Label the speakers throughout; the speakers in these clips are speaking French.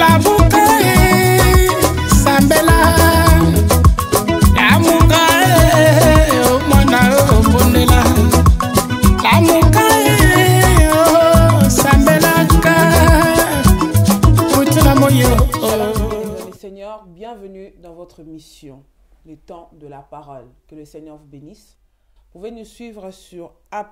Speaker 1: Seigneur, bienvenue dans votre mission, le temps de la parole. Que le Seigneur vous bénisse. Vous pouvez nous suivre sur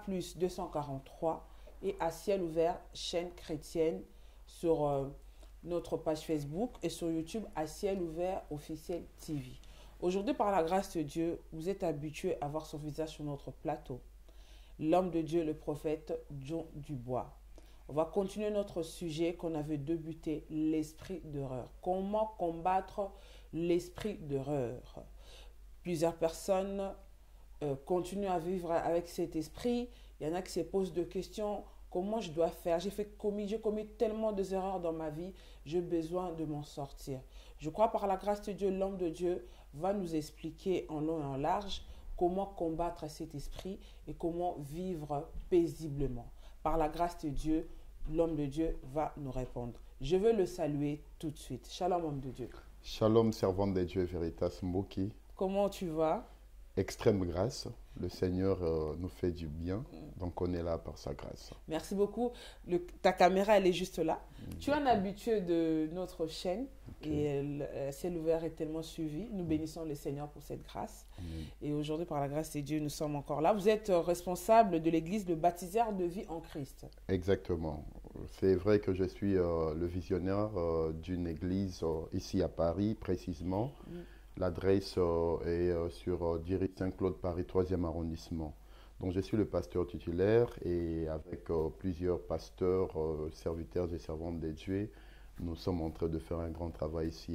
Speaker 1: A+243 et à ciel ouvert, chaîne chrétienne, sur notre page Facebook et sur YouTube à ciel ouvert officiel TV. Aujourd'hui, par la grâce de Dieu, vous êtes habitués à voir son visage sur notre plateau. L'homme de Dieu, le prophète John Dubois. On va continuer notre sujet qu'on avait débuté, l'esprit d'erreur. Comment combattre l'esprit d'erreur? Plusieurs personnes continuent à vivre avec cet esprit. Il y en a qui se posent des questions. Comment je dois faire? J'ai commis tellement d'erreurs dans ma vie. J'ai besoin de m'en sortir. Je crois par la grâce de Dieu, l'homme de Dieu va nous expliquer en long et en large comment combattre cet esprit et comment vivre paisiblement. Par la grâce de Dieu, l'homme de Dieu va nous répondre. Je veux le saluer tout de suite. Shalom, homme de Dieu.
Speaker 2: Shalom, servant de Dieu, Veritas Mboki.
Speaker 1: Comment tu vas?
Speaker 2: Extrême grâce. Le Seigneur nous fait du bien, donc on est là par sa grâce.
Speaker 1: Merci beaucoup. Ta caméra, elle est juste là. Tu es un habitué de notre chaîne et Ciel ouvert est tellement suivi. Nous bénissons le Seigneur pour cette grâce. Et aujourd'hui, par la grâce de Dieu, nous sommes encore là. Vous êtes responsable de l'église de baptiseurs de vie en Christ.
Speaker 2: Exactement. C'est vrai que je suis le visionnaire d'une église ici à Paris, précisément. L'adresse est sur Diric Saint-Claude, Paris, 3e arrondissement. Donc, je suis le pasteur titulaire et avec plusieurs pasteurs, serviteurs et servantes de Dieu, nous sommes en train de faire un grand travail ici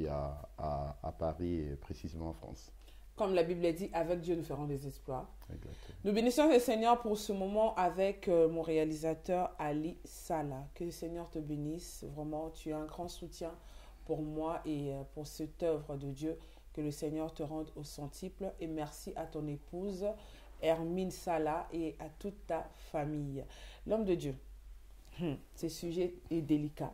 Speaker 2: à Paris et précisément en France.
Speaker 1: Comme la Bible dit, avec Dieu, nous ferons des exploits.
Speaker 2: Exactement.
Speaker 1: Nous bénissons le Seigneur pour ce moment avec mon réalisateur Ali Salah. Que le Seigneur te bénisse. Vraiment, tu es un grand soutien pour moi et pour cette œuvre de Dieu. Que le Seigneur te rende au centuple. Et merci à ton épouse, Hermine Salah, et à toute ta famille. L'homme de Dieu, ce sujet est délicat.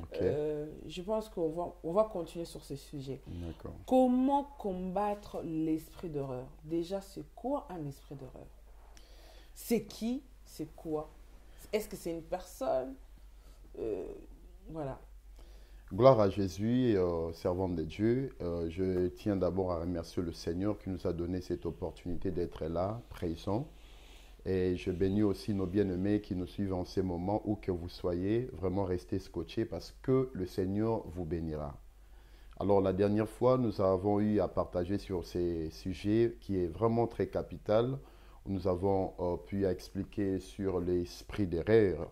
Speaker 1: Je pense qu'on va continuer sur ce sujet. Comment combattre l'esprit d'horreur? Déjà, c'est quoi un esprit d'horreur? C'est qui? C'est quoi? Est-ce que c'est une personne? Voilà.
Speaker 2: Gloire à Jésus, servant de Dieu. Je tiens d'abord à remercier le Seigneur qui nous a donné cette opportunité d'être là, présent. Et je bénis aussi nos bien-aimés qui nous suivent en ces moments, où que vous soyez, vraiment restez scotchés parce que le Seigneur vous bénira. Alors la dernière fois, nous avons eu à partager sur ces sujets qui est vraiment très capital. Nous avons pu expliquer sur l'esprit d'erreur.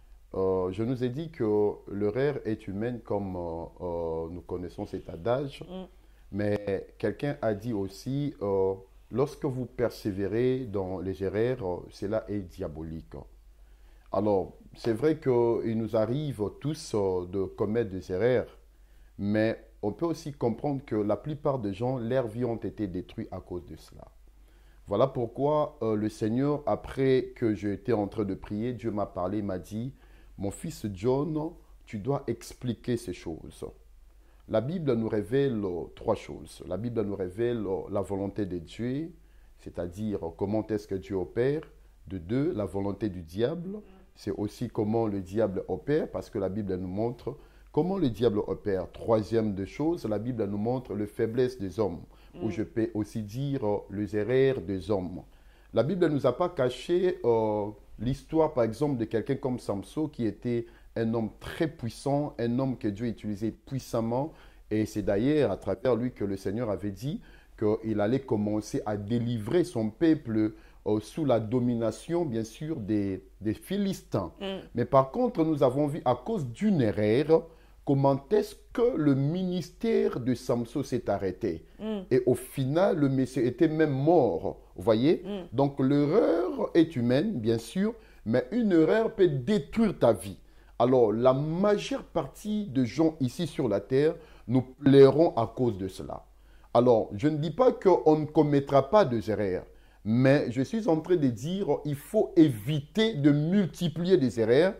Speaker 2: Je nous ai dit que l'erreur est humaine comme nous connaissons cet adage, mais quelqu'un a dit aussi, lorsque vous persévérez dans les erreurs, cela est diabolique. Alors, c'est vrai qu'il nous arrive tous de commettre des erreurs, mais on peut aussi comprendre que la plupart des gens, leurs vies ont été détruites à cause de cela. Voilà pourquoi le Seigneur, après que j'étais en train de prier, Dieu m'a parlé, m'a dit, mon fils John, tu dois expliquer ces choses. La Bible nous révèle trois choses. La Bible nous révèle la volonté de Dieu, c'est-à-dire comment est-ce que Dieu opère. De deux, la volonté du diable. C'est aussi comment le diable opère, parce que la Bible nous montre comment le diable opère. Troisième des choses, la Bible nous montre les faiblesses des hommes, ou je peux aussi dire les erreurs des hommes. La Bible ne nous a pas caché l'histoire, par exemple, de quelqu'un comme Samson, qui était un homme très puissant, un homme que Dieu utilisait puissamment. Et c'est d'ailleurs à travers lui que le Seigneur avait dit qu'il allait commencer à délivrer son peuple sous la domination, bien sûr, des Philistins. Mais par contre, nous avons vu, à cause d'une erreur, comment est-ce que le ministère de Samson s'est arrêté. Et au final, le Messie était même mort. Vous voyez? Donc l'erreur est humaine, bien sûr, mais une erreur peut détruire ta vie. Alors, la majeure partie de gens ici sur la terre, nous plairons à cause de cela. Alors, je ne dis pas qu'on ne commettra pas des erreurs, mais je suis en train de dire qu'il faut éviter de multiplier des erreurs,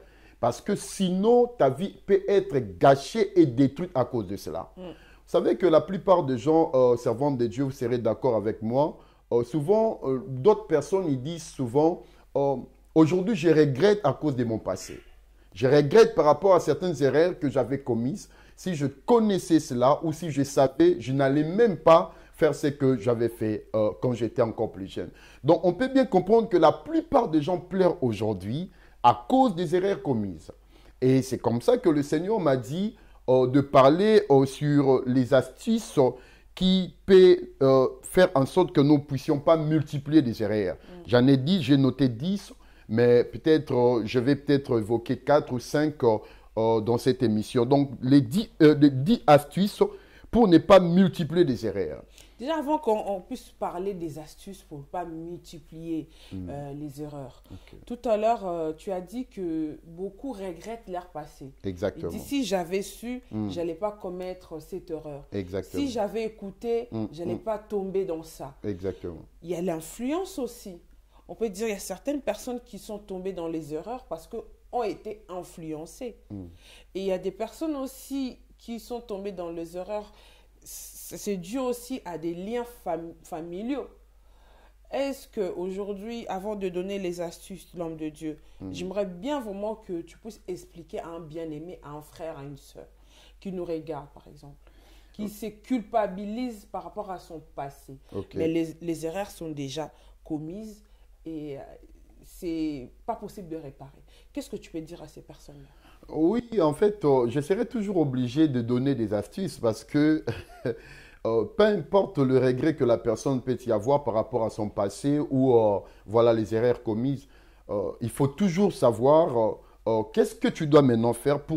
Speaker 2: Parce que sinon, ta vie peut être gâchée et détruite à cause de cela. Vous savez que la plupart des gens servant de Dieu, vous serez d'accord avec moi, souvent, d'autres personnes, ils disent souvent, aujourd'hui, je regrette à cause de mon passé. Je regrette par rapport à certaines erreurs que j'avais commises. Si je connaissais cela ou si je savais, je n'allais même pas faire ce que j'avais fait quand j'étais encore plus jeune. Donc, on peut bien comprendre que la plupart des gens pleurent aujourd'hui à cause des erreurs commises. Et c'est comme ça que le Seigneur m'a dit de parler sur les astuces qui peuvent faire en sorte que nous ne puissions pas multiplier des erreurs. J'en ai dit, j'ai noté 10, mais peut-être je vais peut-être évoquer 4 ou 5 dans cette émission. Donc, les 10 astuces pour ne pas multiplier des erreurs.
Speaker 1: Déjà, avant qu'on puisse parler des astuces pour ne pas multiplier les erreurs, tout à l'heure, tu as dit que beaucoup regrettent leur passé.
Speaker 2: Exactement.
Speaker 1: Il dit, si j'avais su, je n'allais pas commettre cette erreur.
Speaker 2: Exactement.
Speaker 1: Si j'avais écouté, je n'allais pas tomber dans ça.
Speaker 2: Exactement.
Speaker 1: Il y a l'influence aussi. On peut dire qu'il y a certaines personnes qui sont tombées dans les erreurs parce qu'ont été influencées. Et il y a des personnes aussi qui sont tombées dans les erreurs. C'est dû aussi à des liens familiaux. Est-ce qu'aujourd'hui, avant de donner les astuces de l'homme de Dieu, j'aimerais bien vraiment que tu puisses expliquer à un bien-aimé, à un frère, à une sœur, qui nous regarde par exemple, qui se culpabilise par rapport à son passé. Mais les erreurs sont déjà commises et c'est pas possible de réparer. Qu'est-ce que tu peux dire à ces personnes-là?
Speaker 2: Oui, en fait, je serai toujours obligé de donner des astuces parce que peu importe le regret que la personne peut y avoir par rapport à son passé ou voilà les erreurs commises, il faut toujours savoir qu'est-ce que tu dois maintenant faire pour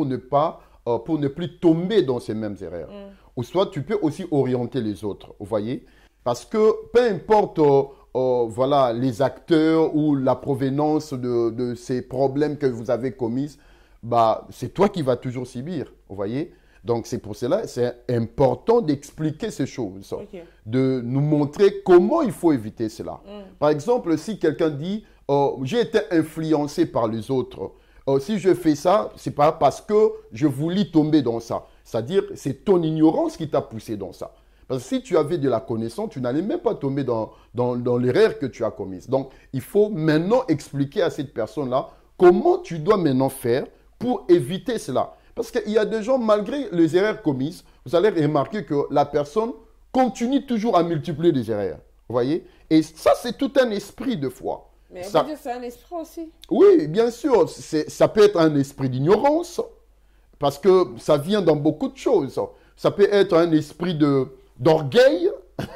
Speaker 2: ne plus tomber dans ces mêmes erreurs. Ou soit tu peux aussi orienter les autres, vous voyez? Parce que peu importe voilà, les acteurs ou la provenance de ces problèmes que vous avez commis, bah, c'est toi qui vas toujours subir, vous voyez? Donc, c'est pour cela, c'est important d'expliquer ces choses, de nous montrer comment il faut éviter cela. Par exemple, si quelqu'un dit, j'ai été influencé par les autres, si je fais ça, ce n'est pas parce que je voulais tomber dans ça. C'est-à-dire, c'est ton ignorance qui t'a poussé dans ça. Parce que si tu avais de la connaissance, tu n'allais même pas tomber dans l'erreur que tu as commise. Donc, il faut maintenant expliquer à cette personne-là comment tu dois maintenant faire pour éviter cela. Parce qu'il y a des gens, malgré les erreurs commises, vous allez remarquer que la personne continue toujours à multiplier les erreurs. Vous voyez? Et ça, c'est tout un esprit de foi.
Speaker 1: Mais on peut dire que c'est un esprit aussi.
Speaker 2: Oui, bien sûr. Ça peut être un esprit d'ignorance, parce que ça vient dans beaucoup de choses. Ça peut être un esprit d'orgueil.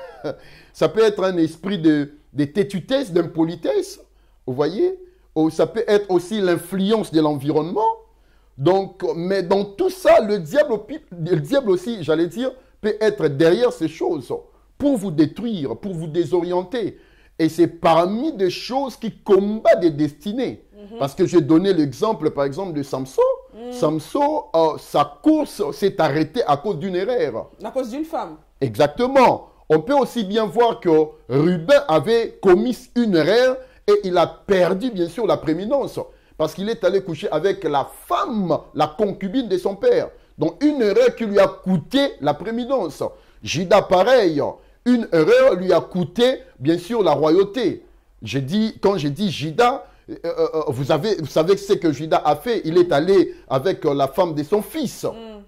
Speaker 2: Ça peut être un esprit de têtutesse, d'impolitesse. Vous voyez? Ou ça peut être aussi l'influence de l'environnement. Donc, mais dans tout ça, le diable aussi, j'allais dire, peut être derrière ces choses pour vous détruire, pour vous désorienter. Et c'est parmi des choses qui combattent des destinées. Parce que j'ai donné l'exemple, par exemple, de Samson. Samson, sa course s'est arrêtée à cause d'une erreur.
Speaker 1: À cause d'une femme.
Speaker 2: Exactement. On peut aussi bien voir que Ruben avait commis une erreur et il a perdu, bien sûr, la prééminence. Parce qu'il est allé coucher avec la femme, la concubine de son père. Donc, une erreur qui lui a coûté la prééminence. Judas, pareil. Une erreur lui a coûté, bien sûr, la royauté. Quand j'ai dit Judas, vous savez ce que Judas a fait. Il est allé avec la femme de son fils.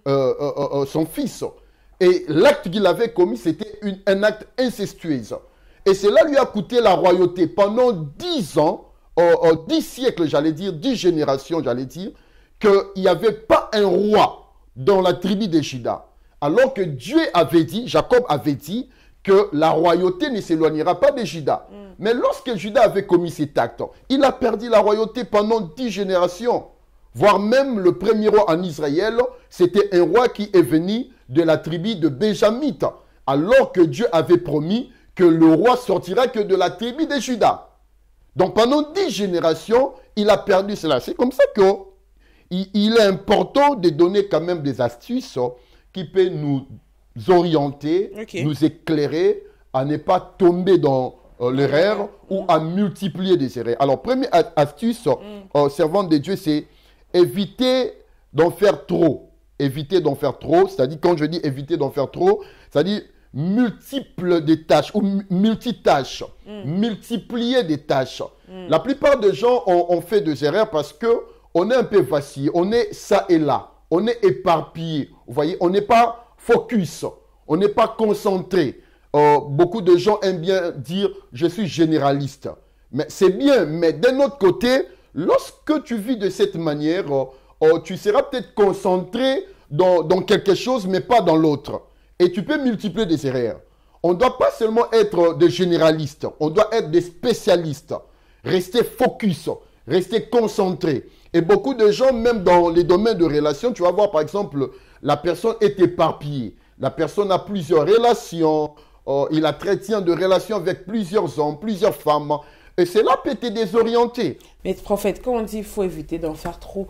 Speaker 2: Son fils. Et l'acte qu'il avait commis, c'était un acte incestueux. Et cela lui a coûté la royauté pendant 10 ans. 10 siècles, j'allais dire, 10 générations, j'allais dire, qu'il n'y avait pas un roi dans la tribu de Juda. Alors que Dieu avait dit, Jacob avait dit, que la royauté ne s'éloignera pas de Juda. Mais lorsque Juda avait commis cet acte, il a perdu la royauté pendant 10 générations. Voire même le premier roi en Israël, c'était un roi qui est venu de la tribu de Benjamite. Alors que Dieu avait promis que le roi sortira que de la tribu de Juda. Donc pendant 10 générations, il a perdu cela. C'est comme ça qu'il est important de donner quand même des astuces qui peuvent nous orienter, nous éclairer à ne pas tomber dans l'erreur ou à multiplier des erreurs. Alors première astuce, servant de Dieu, c'est éviter d'en faire trop. Éviter d'en faire trop, c'est-à-dire, quand je dis éviter d'en faire trop, c'est-à-dire multiples des tâches ou multitâches, multiplier des tâches. La plupart des gens ont fait des erreurs parce qu'on est un peu vacillé, on est ça et là, on est éparpillé, vous voyez, on n'est pas focus, on n'est pas concentré. Beaucoup de gens aiment bien dire « je suis généraliste ». Mais c'est bien, mais d'un autre côté, lorsque tu vis de cette manière, tu seras peut-être concentré dans quelque chose, mais pas dans l'autre. Et tu peux multiplier des erreurs. On ne doit pas seulement être des généralistes, on doit être des spécialistes. Rester focus, rester concentré. Et beaucoup de gens, même dans les domaines de relations, tu vas voir par exemple, la personne est éparpillée. La personne a plusieurs relations, il entretient de relations avec plusieurs hommes, plusieurs femmes. Et cela peut te désorienter.
Speaker 1: Mais prophète, quand on dit qu'il faut éviter d'en faire trop,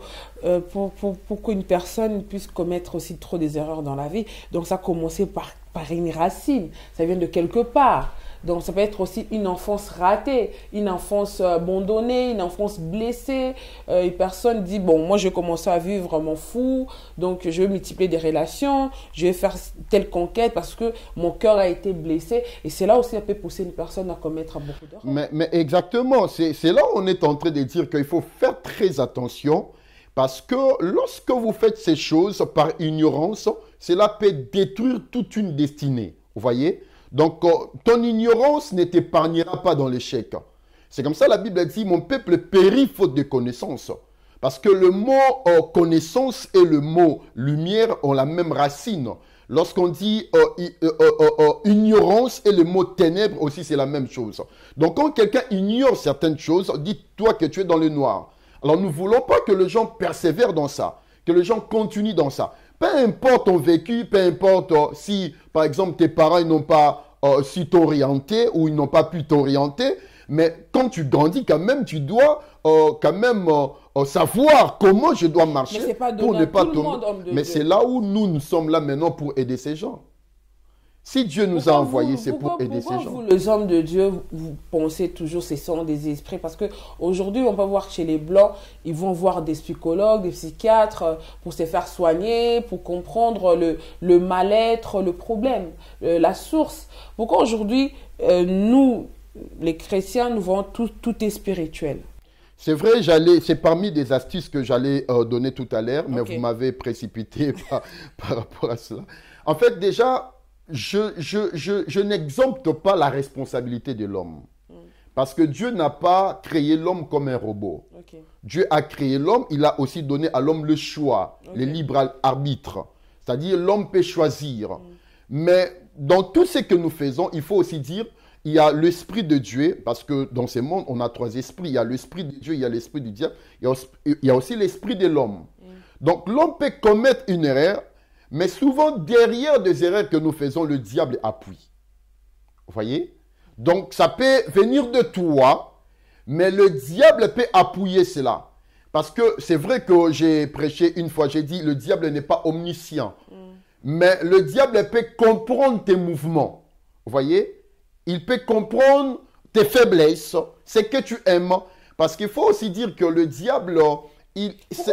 Speaker 1: pour qu'une personne puisse commettre aussi trop des erreurs dans la vie, donc ça a commencé par une racine, ça vient de quelque part. Donc ça peut être aussi une enfance ratée, une enfance abandonnée, une enfance blessée. Une personne dit, bon, moi je vais commencer à vivre mon fou, donc je vais multiplier des relations, je vais faire telle conquête parce que mon cœur a été blessé. Et c'est là aussi ça peut pousser une personne à commettre beaucoup d'erreurs.
Speaker 2: Mais exactement, c'est là où on est en train de dire qu'il faut faire très attention parce que lorsque vous faites ces choses par ignorance, cela peut détruire toute une destinée, vous voyez? Donc, ton ignorance ne t'épargnera pas dans l'échec. C'est comme ça la Bible dit, mon peuple périt faute de connaissance. Parce que le mot connaissance et le mot lumière ont la même racine. Lorsqu'on dit ignorance et le mot ténèbres aussi, c'est la même chose. Donc, quand quelqu'un ignore certaines choses, dis-toi que tu es dans le noir. Alors, nous ne voulons pas que les gens persévèrent dans ça, que les gens continuent dans ça. Peu importe ton vécu, peu importe si, par exemple, tes parents n'ont pas su t'orienter ou ils n'ont pas pu t'orienter, mais quand tu grandis, quand même, tu dois quand même savoir comment je dois marcher pour ne pas tomber. Mais c'est là où nous sommes là maintenant pour aider ces gens. Si Dieu nous a envoyés, c'est pour aider ces gens.
Speaker 1: Vous, les hommes de Dieu, vous pensez toujours que ce sont des esprits? Parce qu'aujourd'hui, on peut voir chez les Blancs, ils vont voir des psychologues, des psychiatres pour se faire soigner, pour comprendre le mal-être, le problème, la source. Pourquoi aujourd'hui, nous, les chrétiens, nous voyons tout est spirituel?
Speaker 2: C'est vrai, c'est parmi des astuces que j'allais donner tout à l'heure, mais vous m'avez précipité par rapport à cela. En fait, déjà, je n'exempte pas la responsabilité de l'homme. Parce que Dieu n'a pas créé l'homme comme un robot. Dieu a créé l'homme, il a aussi donné à l'homme le choix, le libre arbitre. C'est-à-dire l'homme peut choisir. Mais dans tout ce que nous faisons, il faut aussi dire, il y a l'esprit de Dieu, parce que dans ce monde, on a trois esprits. Il y a l'esprit de Dieu, il y a l'esprit du diable, il y a aussi l'esprit de l'homme. Donc l'homme peut commettre une erreur, mais souvent, derrière des erreurs que nous faisons, le diable appuie. Vous voyez? Donc, ça peut venir de toi, mais le diable peut appuyer cela. Parce que c'est vrai que j'ai prêché une fois, j'ai dit, le diable n'est pas omniscient. Mais le diable peut comprendre tes mouvements. Vous voyez? Il peut comprendre tes faiblesses, ce que tu aimes. Parce qu'il faut aussi dire que le diable...
Speaker 1: je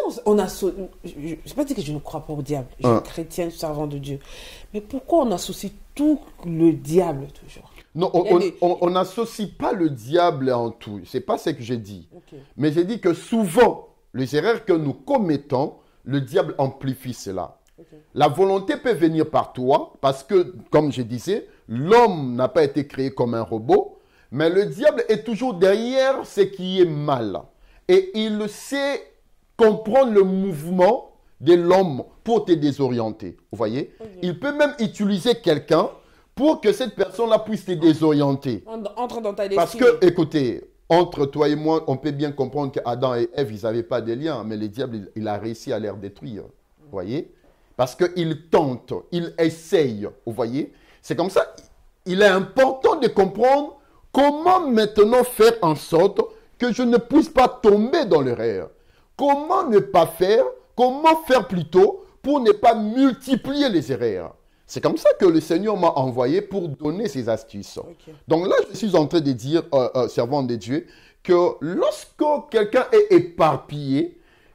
Speaker 1: ne sais pas dire que je ne crois pas au diable. Je suis chrétien, servant de Dieu. Mais pourquoi on associe tout le diable toujours?
Speaker 2: Non, on n'associe pas le diable en tout. Ce n'est pas ce que j'ai dit. Mais j'ai dit que souvent, les erreurs que nous commettons, le diable amplifie cela. La volonté peut venir par toi parce que, comme je disais, l'homme n'a pas été créé comme un robot. Mais le diable est toujours derrière ce qui est mal. Et il sait comprendre le mouvement de l'homme pour te désorienter. Vous voyez? Il peut même utiliser quelqu'un pour que cette personne-là puisse te désorienter.
Speaker 1: Entre dans ta destinée.
Speaker 2: Parce que, écoutez, entre toi et moi, on peut bien comprendre qu'Adam et Ève, ils n'avaient pas de lien, mais le diable, il a réussi à les détruire. Vous voyez? Parce qu'il tente, il essaye. Vous voyez? C'est comme ça. Il est important de comprendre comment maintenant faire en sorte que je ne puisse pas tomber dans l'erreur. Comment ne pas faire, comment faire plutôt pour ne pas multiplier les erreurs. C'est comme ça que le Seigneur m'a envoyé pour donner ces astuces. Donc là, je suis en train de dire, servant de Dieu, que lorsque quelqu'un est éparpillé,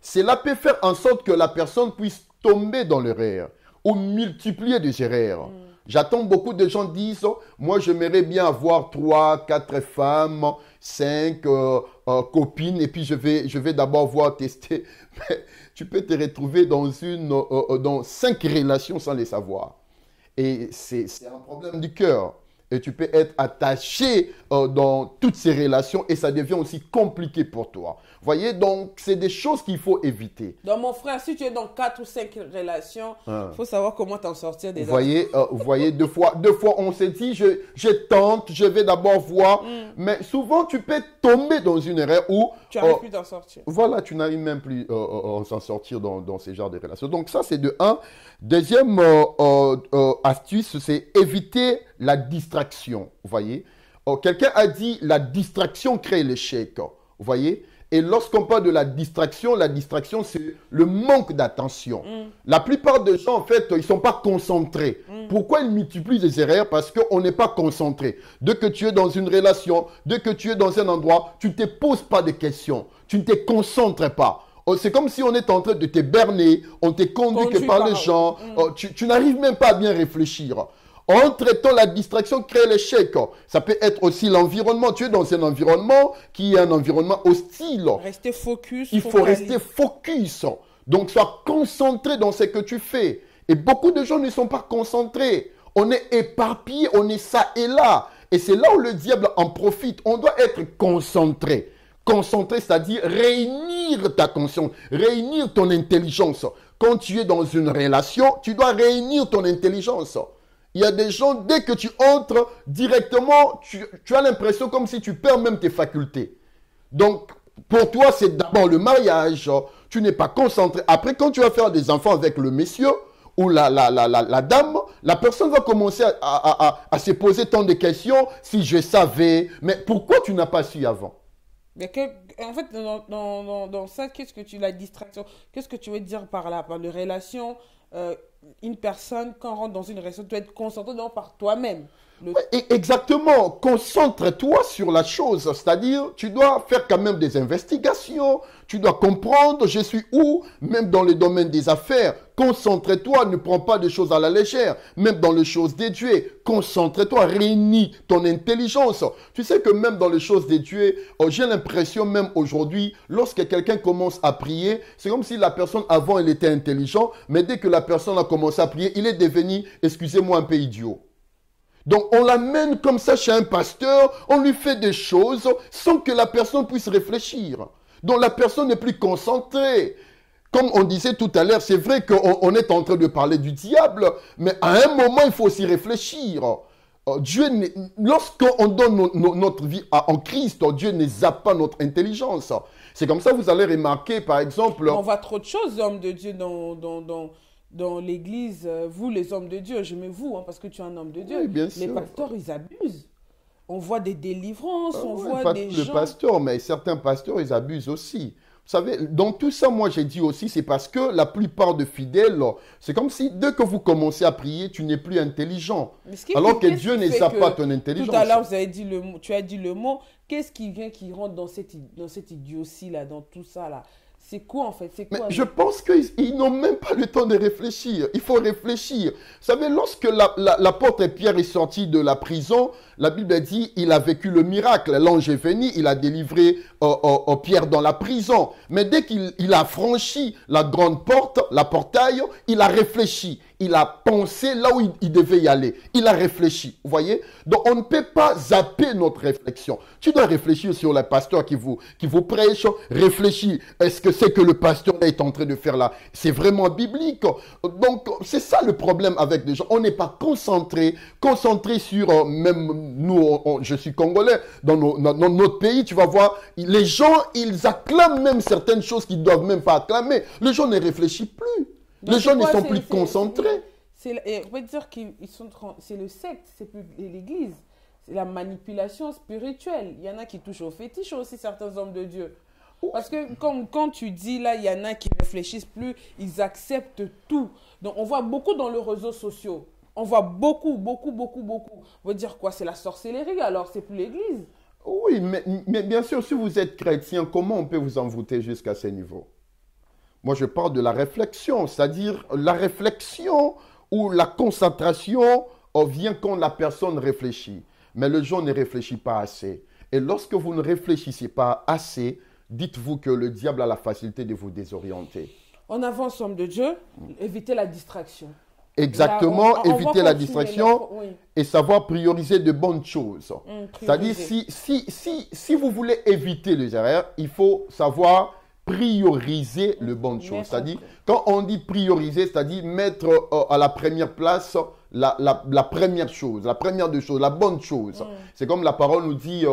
Speaker 2: cela peut faire en sorte que la personne puisse tomber dans l'erreur ou multiplier des erreurs. J'attends beaucoup de gens disent, moi j'aimerais bien avoir 3, 4 femmes, 5 copines et puis je vais d'abord voir tester. Mais tu peux te retrouver dans 5 relations sans les savoir. Et c'est un problème du cœur. Et tu peux être attaché dans toutes ces relations et ça devient aussi compliqué pour toi. Vous voyez, donc c'est des choses qu'il faut éviter.
Speaker 1: Donc mon frère, si tu es dans 4 ou 5 relations, il faut savoir comment t'en sortir des
Speaker 2: Vous voyez, deux fois on s'est dit, je tente, je vais d'abord voir. Mais souvent tu peux tomber dans une erreur où...
Speaker 1: Tu n'arrives plus d'en sortir.
Speaker 2: Voilà, tu n'arrives même plus à s'en sortir dans ces genres de relations. Donc ça c'est de 1. Deuxième astuce, c'est éviter la distraction. Vous voyez, quelqu'un a dit la distraction crée l'échec. Vous voyez, et lorsqu'on parle de la distraction c'est le manque d'attention. La plupart des gens en fait, ils sont pas concentrés. Pourquoi ils multiplient les erreurs? Parce qu'on n'est pas concentré. Dès que tu es dans une relation, dès que tu es dans un endroit, tu ne te poses pas de questions, tu ne te concentres pas. C'est comme si on est en train de te berner, on te conduit que par les gens, tu n'arrives même pas à bien réfléchir. Entre-temps, la distraction crée l'échec. Ça peut être aussi l'environnement. Tu es dans un environnement qui est un environnement hostile.
Speaker 1: Rester focus.
Speaker 2: Il faut rester focus. Donc, sois concentré dans ce que tu fais. Et beaucoup de gens ne sont pas concentrés. On est éparpillé, on est ça et là. Et c'est là où le diable en profite. On doit être concentré. Concentré, c'est-à-dire réunir ta conscience, réunir ton intelligence. Quand tu es dans une relation, tu dois réunir ton intelligence. Il y a des gens, dès que tu entres directement, tu as l'impression comme si tu perds même tes facultés. Donc, pour toi, c'est d'abord le mariage. Tu n'es pas concentré. Après, quand tu vas faire des enfants avec le monsieur ou la dame, la personne va commencer à se poser tant de questions. Si je savais, mais pourquoi tu n'as pas su avant?
Speaker 1: Mais en fait, dans ça, qu'est-ce que la distraction, qu'est-ce que tu veux dire par là, par les relations, une personne, quand on rentre dans une relation, doit être concentrée par toi-même.
Speaker 2: Exactement, concentre-toi sur la chose, c'est-à-dire tu dois faire quand même des investigations, tu dois comprendre je suis où, même dans le domaine des affaires, concentre-toi, ne prends pas des choses à la légère, même dans les choses de Dieu, concentre-toi, réunis ton intelligence. Tu sais que même dans les choses de Dieu, j'ai l'impression même aujourd'hui, lorsque quelqu'un commence à prier, c'est comme si la personne avant elle était intelligente, mais dès que la personne a commencé à prier, il est devenu, excusez-moi, un peu idiot. Donc, on l'amène comme ça chez un pasteur, on lui fait des choses sans que la personne puisse réfléchir. Donc, la personne n'est plus concentrée. Comme on disait tout à l'heure, c'est vrai qu'on est en train de parler du diable, mais à un moment, il faut aussi réfléchir. Lorsqu'on donne notre vie en Christ, Dieu ne zappe pas notre intelligence. C'est comme ça, vous allez remarquer, par exemple...
Speaker 1: On voit trop de choses, hommes de Dieu, dans l'église, vous les hommes de Dieu, je mets vous, parce que tu es un homme de Dieu.
Speaker 2: Oui, bien
Speaker 1: les
Speaker 2: sûr.
Speaker 1: pasteurs, ils abusent. On voit des délivrances, on voit
Speaker 2: pas
Speaker 1: des
Speaker 2: tous les
Speaker 1: gens...
Speaker 2: pasteurs, mais certains pasteurs, ils abusent aussi. Vous savez, dans tout ça, moi, j'ai dit aussi, c'est parce que la plupart de fidèles, c'est comme si dès que vous commencez à prier, tu n'es plus intelligent. Alors que Dieu ne zappe pas ton intelligence.
Speaker 1: Tout à l'heure, tu as dit le mot. Qu'est-ce qui vient, qui rentre dans cette idiotie-là, dans tout ça, là? C'est quoi en fait? C'est quoi?
Speaker 2: Mais je pense qu'ils n'ont même pas le temps de réfléchir. Il faut réfléchir. Vous savez, lorsque l'apôtre Pierre est sorti de la prison, la Bible dit il a vécu le miracle. L'ange est venu, il a délivré Pierre dans la prison. Mais dès qu'il a franchi la grande porte, la portail, il a réfléchi. Il a pensé là où il devait y aller. Il a réfléchi. Vous voyez? Donc, on ne peut pas zapper notre réflexion. Tu dois réfléchir sur le pasteur qui vous prêche. Réfléchis. Est-ce que c'est que le pasteur est en train de faire là? C'est vraiment biblique. Donc, c'est ça le problème avec les gens. On n'est pas concentré sur, même nous, je suis congolais, dans notre pays, tu vas voir, les gens, ils acclament même certaines choses qu'ils ne doivent même pas acclamer. Les gens ne réfléchissent plus. Les gens ne sont plus concentrés.
Speaker 1: On peut dire que c'est le secte, c'est plus l'église. C'est la manipulation spirituelle. Il y en a qui touchent au fétiche aussi, certains hommes de Dieu. Parce que quand tu dis là, il y en a qui ne réfléchissent plus, ils acceptent tout. Donc on voit beaucoup dans les réseaux sociaux. On voit beaucoup. On veut dire quoi? C'est la sorcellerie, alors c'est plus l'église.
Speaker 2: Oui, mais bien sûr, si vous êtes chrétien, comment on peut vous envoûter jusqu'à ce niveau? Moi, je parle de la réflexion, c'est-à-dire la réflexion ou la concentration vient quand la personne réfléchit. Mais le gens ne réfléchit pas assez. Et lorsque vous ne réfléchissez pas assez, dites-vous que le diable a la facilité de vous désorienter.
Speaker 1: En avance, homme de Dieu, éviter la distraction.
Speaker 2: Exactement,
Speaker 1: Là, on
Speaker 2: éviter
Speaker 1: va
Speaker 2: la
Speaker 1: continuer
Speaker 2: distraction
Speaker 1: oui.
Speaker 2: et savoir prioriser de bonnes choses. C'est-à-dire, si vous voulez éviter les erreurs, il faut savoir prioriser les bonnes choses. C'est-à-dire, quand on dit prioriser, c'est-à-dire mettre à la première place la première chose, la première des choses, la bonne chose. C'est comme la parole nous dit,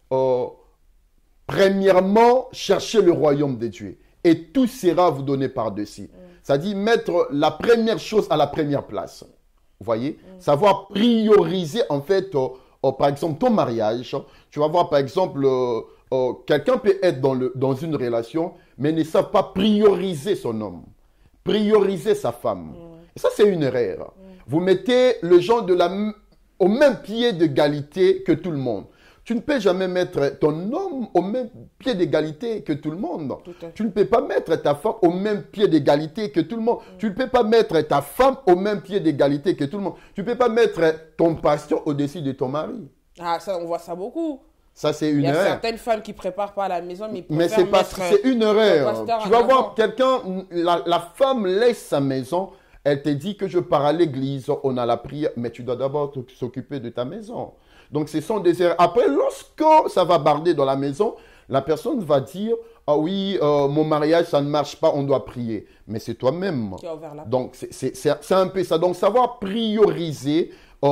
Speaker 2: premièrement, cherchez le royaume de Dieu et tout sera vous donné par-dessus. C'est-à-dire mettre la première chose à la première place. Vous voyez? Savoir prioriser en fait, par exemple, ton mariage. Tu vas voir par exemple, quelqu'un peut être dans une relation, mais ne savent pas prioriser son homme, prioriser sa femme. Et ça, c'est une erreur. Vous mettez le genre au même pied d'égalité que tout le monde. Tu ne peux jamais mettre ton homme au même pied d'égalité que tout le monde. Tu ne peux pas mettre ta femme au même pied d'égalité que tout le monde. Tu ne peux pas mettre ta femme au même pied d'égalité que tout le monde. Tu ne peux pas mettre ton pasteur au-dessus de ton mari.
Speaker 1: Ah, ça, on voit ça beaucoup.
Speaker 2: Ça, c'est une erreur.
Speaker 1: Il y a certaines femmes qui ne préparent pas à la maison, mais
Speaker 2: c'est une erreur. Tu vas voir quelqu'un, la femme laisse sa maison, elle te dit que je pars à l'église, on a la prière, mais tu dois d'abord s'occuper de ta maison. Donc, ce sont des erreurs. Après, lorsque ça va barder dans la maison, la personne va dire, ah oui, mon mariage, ça ne marche pas, on doit prier. Mais c'est toi-même. Donc, c'est un peu ça. Donc, savoir prioriser,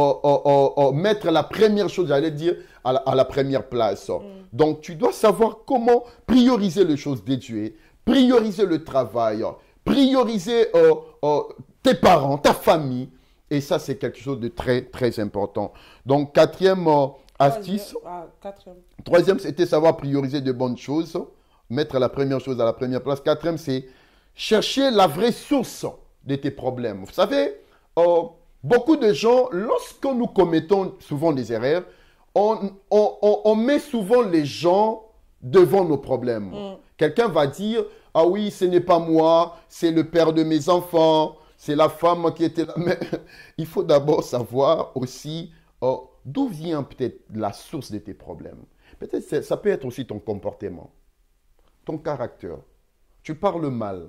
Speaker 2: mettre la première chose, j'allais dire, à la première place. Donc, tu dois savoir comment prioriser les choses de Dieu, prioriser le travail, prioriser tes parents, ta famille. Et ça, c'est quelque chose de très, très important. Donc, quatrième astuce. Troisième, c'était savoir prioriser de bonnes choses. Mettre la première chose à la première place. Quatrième, c'est chercher la vraie source de tes problèmes. Vous savez, beaucoup de gens, lorsque nous commettons souvent des erreurs, on met souvent les gens devant nos problèmes. Quelqu'un va dire, ah oui, ce n'est pas moi, c'est le père de mes enfants. C'est la femme qui était là. Mais il faut d'abord savoir aussi d'où vient peut-être la source de tes problèmes. Peut-être ça peut être aussi ton comportement, ton caractère. Tu parles mal,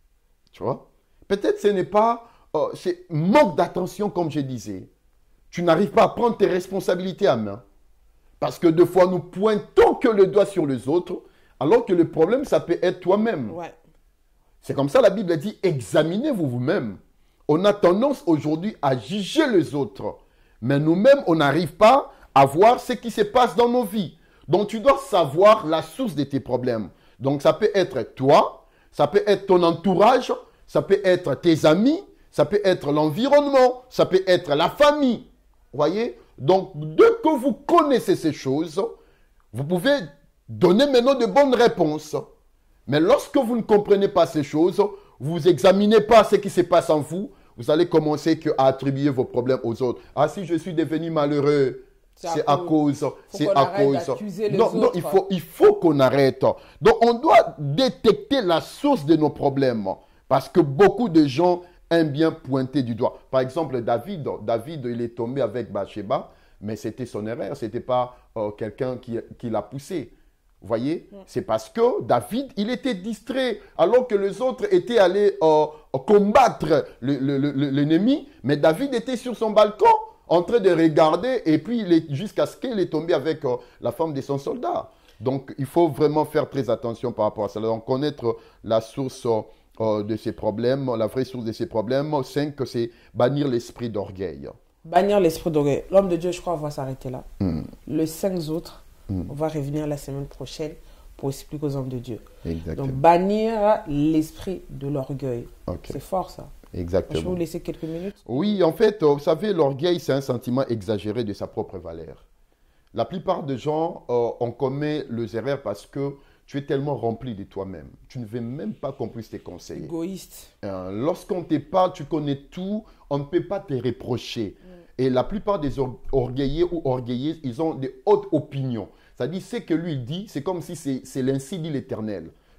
Speaker 2: tu vois. Peut-être ce n'est pas, c'est manque d'attention comme je disais. Tu n'arrives pas à prendre tes responsabilités à main. Parce que des fois, nous pointons que le doigt sur les autres, alors que le problème, ça peut être toi-même.
Speaker 1: Ouais.
Speaker 2: C'est comme ça, la Bible dit, examinez-vous vous-même. On a tendance aujourd'hui à juger les autres. Mais nous-mêmes, on n'arrive pas à voir ce qui se passe dans nos vies. Donc, tu dois savoir la source de tes problèmes. Donc, ça peut être toi, ça peut être ton entourage, ça peut être tes amis, ça peut être l'environnement, ça peut être la famille. Vous voyez? Donc, dès que vous connaissez ces choses, vous pouvez donner maintenant de bonnes réponses. Mais lorsque vous ne comprenez pas ces choses, vous n'examinez pas ce qui se passe en vous, vous allez commencer à attribuer vos problèmes aux autres. Ah, si je suis devenu malheureux, c'est à cause. C'est à cause. Non, il faut qu'on arrête. Donc, on doit détecter la source de nos problèmes. Parce que beaucoup de gens aiment bien pointer du doigt. Par exemple, David, il est tombé avec Bathsheba, mais c'était son erreur. Ce n'était pas quelqu'un qui l'a poussé. Vous voyez, c'est parce que David, il était distrait, alors que les autres étaient allés combattre l'ennemi. Mais David était sur son balcon, en train de regarder, et puis jusqu'à ce qu'il est tombé avec la femme de son soldat. Donc, il faut vraiment faire très attention par rapport à ça. Donc, connaître la source de ces problèmes, la vraie source de ces problèmes. 5, c'est bannir l'esprit d'orgueil.
Speaker 1: Bannir l'esprit d'orgueil. L'homme de Dieu, je crois, on va s'arrêter là. Les 5 autres, on va revenir la semaine prochaine pour expliquer aux hommes de Dieu.
Speaker 2: Exactement.
Speaker 1: Donc, bannir l'esprit de l'orgueil.
Speaker 2: Okay.
Speaker 1: C'est fort, ça.
Speaker 2: Exactement.
Speaker 1: Je vais vous laisser quelques minutes.
Speaker 2: Oui, en fait, vous savez, l'orgueil, c'est un sentiment exagéré de sa propre valeur. La plupart des gens, on commet les erreurs parce que tu es tellement rempli de toi-même. Tu ne veux même pas qu'on puisse te conseiller.
Speaker 1: Égoïste.
Speaker 2: Lorsqu'on te parle, tu connais tout, on ne peut pas te reprocher. Et la plupart des orgueilleux ou orgueilleuses, ils ont des hautes opinions. C'est-à-dire, ce que lui dit, c'est comme si c'est l'ainsi dit l'Éternel.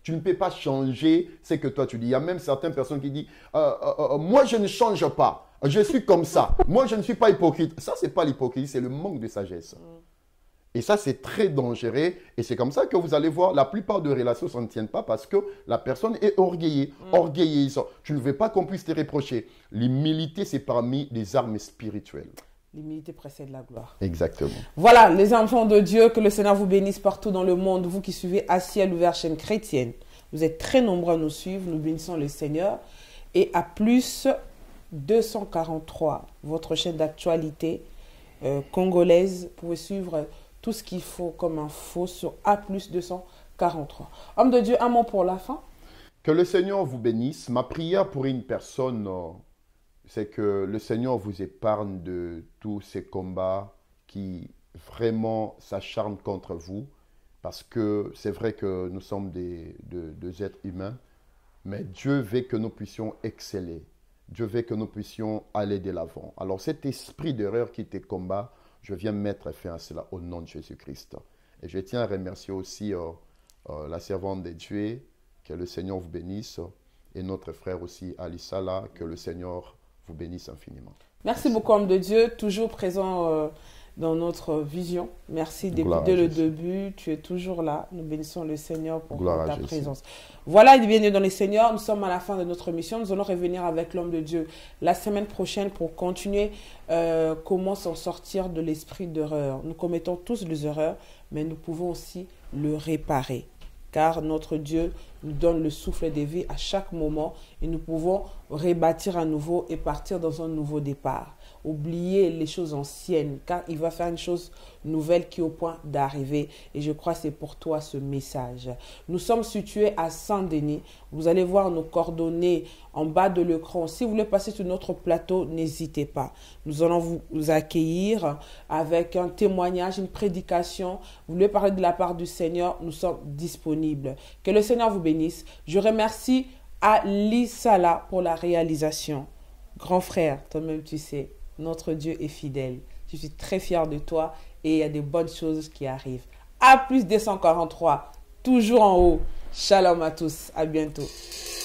Speaker 2: Tu ne peux pas changer ce que toi tu dis. Il y a même certaines personnes qui disent moi je ne change pas, je suis comme ça, moi je ne suis pas hypocrite. Ça, ce n'est pas l'hypocrisie, c'est le manque de sagesse. Et ça, c'est très dangereux. Et c'est comme ça que vous allez voir, la plupart de relations ne s'en tiennent pas parce que la personne est orgueilleuse. Tu ne veux pas qu'on puisse te reprocher. L'humilité, c'est parmi les armes spirituelles.
Speaker 1: L'humilité précède la gloire.
Speaker 2: Exactement.
Speaker 1: Voilà, les enfants de Dieu, que le Seigneur vous bénisse partout dans le monde. Vous qui suivez À Ciel Ouvert, chaîne chrétienne. Vous êtes très nombreux à nous suivre. Nous bénissons le Seigneur. Et à plus 243, votre chaîne d'actualité congolaise. Vous pouvez suivre tout ce qu'il faut comme info sur A plus 243. Homme de Dieu, un mot pour la fin.
Speaker 2: Que le Seigneur vous bénisse. Ma prière pour une personne, c'est que le Seigneur vous épargne de tous ces combats qui vraiment s'acharnent contre vous. Parce que c'est vrai que nous sommes des êtres humains, mais Dieu veut que nous puissions exceller. Dieu veut que nous puissions aller de l'avant. Alors cet esprit d'erreur qui te combat, je viens mettre fin à cela au nom de Jésus-Christ. Et je tiens à remercier aussi la servante de Dieu, que le Seigneur vous bénisse, et notre frère aussi, Ali Salah, que le Seigneur vous bénisse infiniment.
Speaker 1: Merci beaucoup, homme de Dieu, toujours présent dans notre vision. Merci dès le début, tu es toujours là. Nous bénissons le Seigneur pour ta présence. Voilà, bienvenue dans le Seigneur. Nous sommes à la fin de notre mission. Nous allons revenir avec l'homme de Dieu la semaine prochaine pour continuer comment s'en sortir de l'esprit d'erreur. Nous commettons tous des erreurs, mais nous pouvons aussi le réparer. Car notre Dieu nous donne le souffle de vie à chaque moment et nous pouvons rebâtir à nouveau et partir dans un nouveau départ. Oubliez les choses anciennes, car il va faire une chose nouvelle qui est au point d'arriver. Et je crois que c'est pour toi ce message. Nous sommes situés à Saint-Denis. Vous allez voir nos coordonnées en bas de l'écran. Si vous voulez passer sur notre plateau, n'hésitez pas. Nous allons vous accueillir avec un témoignage, une prédication. Vous voulez parler de la part du Seigneur, nous sommes disponibles. Que le Seigneur vous bénisse. Je remercie Ali Salah pour la réalisation. Grand frère, toi-même tu sais, notre Dieu est fidèle. Je suis très fier de toi et il y a des bonnes choses qui arrivent. A plus 243, toujours en haut. Shalom à tous, à bientôt.